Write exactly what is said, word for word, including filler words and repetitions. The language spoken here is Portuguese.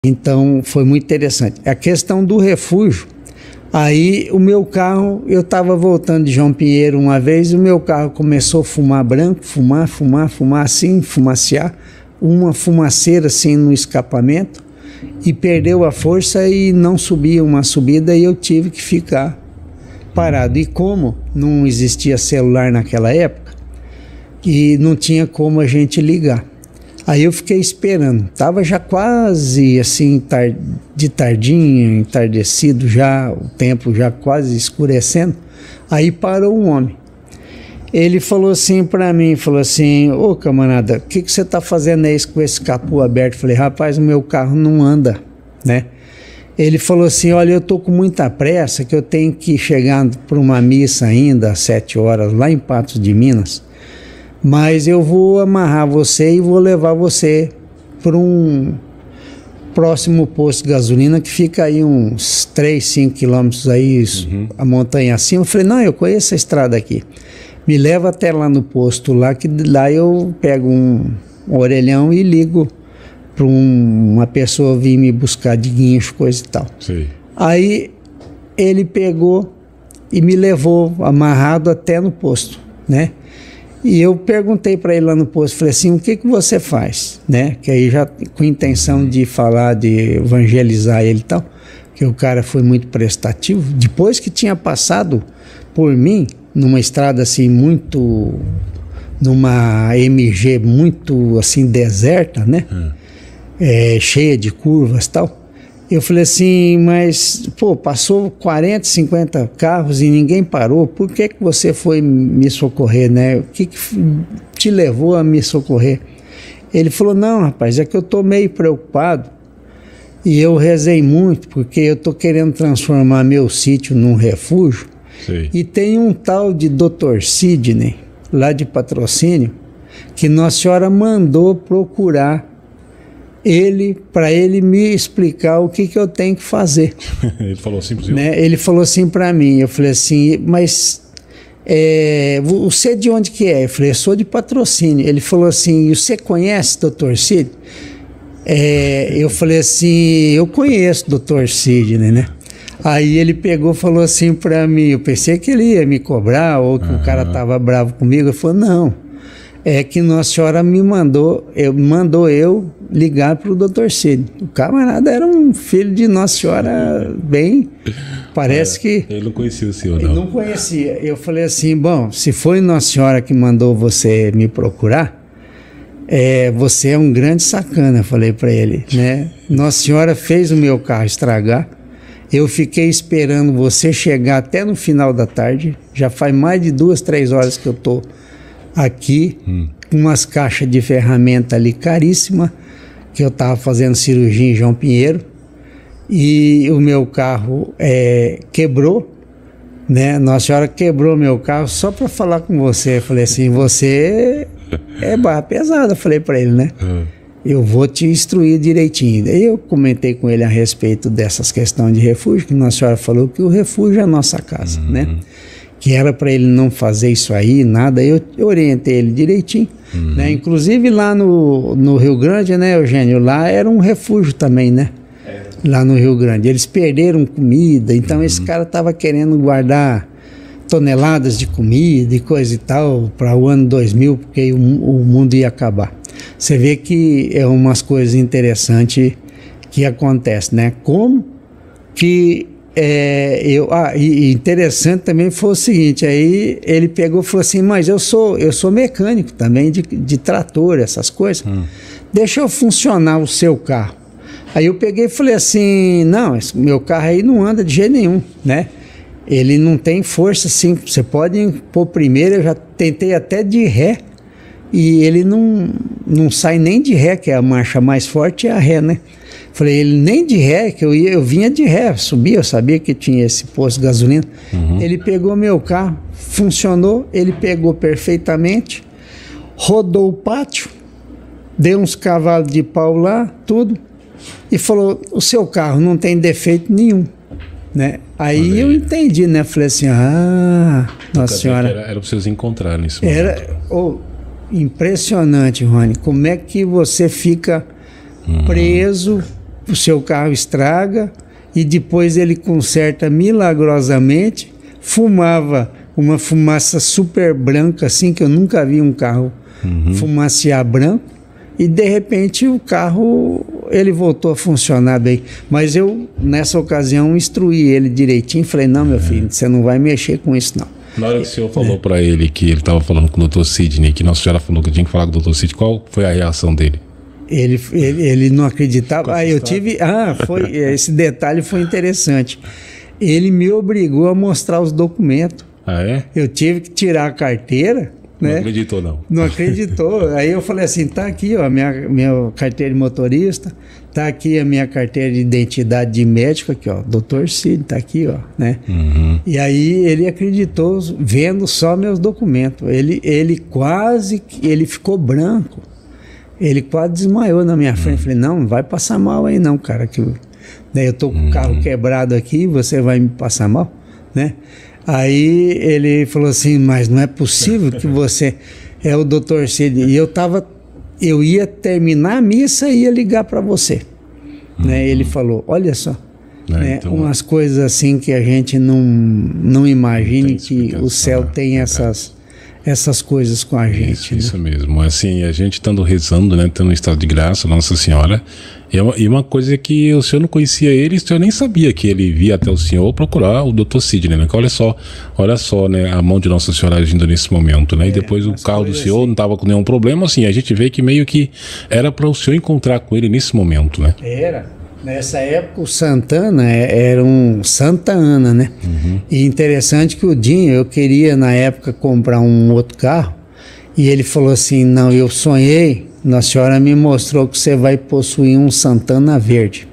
Então foi muito interessante. A questão do refúgio, aí o meu carro, eu estava voltando de João Pinheiro uma vez, o meu carro começou a fumar branco, fumar, fumar, fumar assim, fumaciar, uma fumaceira assim no escapamento, e perdeu a força e não subia uma subida e eu tive que ficar parado. E como não existia celular naquela época, e não tinha como a gente ligar. Aí eu fiquei esperando, estava já quase assim, tar de tardinha, entardecido já, o tempo já quase escurecendo, aí parou um homem. Ele falou assim para mim, falou assim, ô camarada, o que, que você está fazendo aí com esse capô aberto? Eu falei, rapaz, o meu carro não anda, né? Ele falou assim, olha, eu estou com muita pressa, que eu tenho que chegar para uma missa ainda às sete horas, lá em Patos de Minas, mas eu vou amarrar você e vou levar você para um próximo posto de gasolina que fica aí uns três, cinco quilômetros aí, uhum. a montanha acima. Eu falei, não, eu conheço a estrada aqui. Me leva até lá no posto lá, que lá eu pego um, um orelhão e ligo para um, uma pessoa vir me buscar de guincho, coisa e tal. Sim. Aí ele pegou e me levou amarrado até no posto, né? E eu perguntei para ele lá no posto, falei assim, o que que você faz, né? Que aí já com intenção de falar, de evangelizar ele e tal, que o cara foi muito prestativo. Depois que tinha passado por mim, numa estrada assim muito, numa M G muito assim deserta, né? Hum. É, cheia de curvas e tal. Eu falei assim, mas, pô, passou quarenta, cinquenta carros e ninguém parou, por que que você foi me socorrer, né? O que que te levou a me socorrer? Ele falou, não, rapaz, é que eu tô meio preocupado e eu rezei muito, porque eu tô querendo transformar meu sítio num refúgio. Sim. E tem um tal de doutor Sidney, lá de Patrocínio, que Nossa Senhora mandou procurar ele, para ele me explicar o que que eu tenho que fazer. Ele falou assim para você? Né? Ele falou assim para mim, eu falei assim, mas é, você de onde que é? Eu falei, eu sou de Patrocínio. Ele falou assim, você conhece doutor Sidney? É, eu falei assim, eu conheço doutor Sidney, né? Aí ele pegou e falou assim para mim, eu pensei que ele ia me cobrar ou que uhum. o cara tava bravo comigo. Ele falou, não, é que Nossa Senhora me mandou, eu, mandou eu ligar para o doutor Sidney. O camarada era um filho de Nossa Senhora bem, parece é, que... Ele não conhecia o senhor, não. Ele não conhecia. Eu falei assim, bom, se foi Nossa Senhora que mandou você me procurar, é, você é um grande sacana, falei para ele, né? Nossa Senhora fez o meu carro estragar, eu fiquei esperando você chegar até no final da tarde, já faz mais de duas, três horas que eu tô aqui, hum. com umas caixas de ferramenta ali caríssima, que eu estava fazendo cirurgia em João Pinheiro, e o meu carro é, quebrou, né? Nossa Senhora quebrou meu carro só para falar com você. Eu falei assim, você é barra pesada, eu falei para ele, né? Hum. Eu vou te instruir direitinho. Daí eu comentei com ele a respeito dessas questões de refúgio, que Nossa Senhora falou que o refúgio é a nossa casa, uhum. né? Que era para ele não fazer isso aí, nada. Eu, eu orientei ele direitinho, uhum. né? Inclusive lá no, no Rio Grande, né, Eugênio? Lá era um refúgio também, né? É. Lá no Rio Grande. Eles perderam comida, então uhum. esse cara estava querendo guardar toneladas de comida e coisa e tal para o ano dois mil, porque o, o mundo ia acabar. Você vê que é umas coisas interessantes que acontecem, né? Como que é, eu... Ah, e interessante também foi o seguinte, aí ele pegou e falou assim, mas eu sou, eu sou mecânico também de, de trator, essas coisas. Hum. Deixa eu funcionar o seu carro. Aí eu peguei e falei assim, não, esse meu carro aí não anda de jeito nenhum, né? Ele não tem força assim, você pode pôr primeiro, eu já tentei até de ré, e ele não, não sai nem de ré, que é a marcha mais forte, é a ré, né? Falei, ele nem de ré, que eu, ia, eu vinha de ré, subia, eu sabia que tinha esse posto de gasolina. Uhum. Ele pegou meu carro, funcionou, ele pegou perfeitamente, rodou o pátio, deu uns cavalos de pau lá, tudo, e falou, o seu carro não tem defeito nenhum, né? Aí, aí eu entendi, né? Falei assim, ah, Nossa Senhora. Era, era para vocês encontrarem nesse momento. Era, oh, impressionante, Rony, como é que você fica uhum. preso o seu carro estraga e depois ele conserta milagrosamente, fumava uma fumaça super branca, assim, que eu nunca vi um carro uhum. fumacear branco, e de repente o carro, ele voltou a funcionar bem. Mas eu, nessa ocasião, instruí ele direitinho, falei, não, meu filho, você não vai mexer com isso, não. Na hora que o senhor falou é. para ele que ele estava falando com o doutor Sidney, que Nossa Senhora falou que tinha que falar com o doutor Sidney, qual foi a reação dele? Ele, ele, ele não acreditava. Ah, eu tive. Ah, foi, esse detalhe foi interessante. Ele me obrigou a mostrar os documentos. Ah, é? Eu tive que tirar a carteira. Não né? acreditou, não. Não acreditou. Aí eu falei assim, tá aqui, ó, minha, minha carteira de motorista, tá aqui a minha carteira de identidade de médico, aqui, ó, doutor Cid, tá aqui, ó, né? Uhum. E aí ele acreditou vendo só meus documentos. Ele, ele quase, ele ficou branco. Ele quase desmaiou na minha frente. Uhum. Falei, não, não vai passar mal aí não, cara, que daí eu tô com uhum. o carro quebrado aqui, você vai me passar mal, né? Aí ele falou assim, mas não é possível que você é o doutor Cid. E eu tava, eu ia terminar a missa e ia ligar para você. Uhum. Né? Ele falou, olha só, é, né? Então, umas coisas assim que a gente não, não imagine que o céu tem essas, essas coisas com a gente. Isso, né? isso mesmo. Assim, a gente estando rezando, né, estando em estado de graça, Nossa Senhora. E uma, e uma coisa que o senhor não conhecia ele, o senhor nem sabia que ele via até o senhor procurar o doutor Sidney, né? Olha só, olha só, né, a mão de Nossa Senhora agindo nesse momento, né? É, e depois o carro do senhor assim, não estava com nenhum problema, assim, a gente vê que meio que era para o senhor encontrar com ele nesse momento, né? Era. Nessa época o Santana era um Santa Ana, né? Uhum. E interessante que o Dinho, eu queria na época comprar um outro carro, e ele falou assim, não, eu sonhei, Nossa Senhora me mostrou que você vai possuir um Santana verde.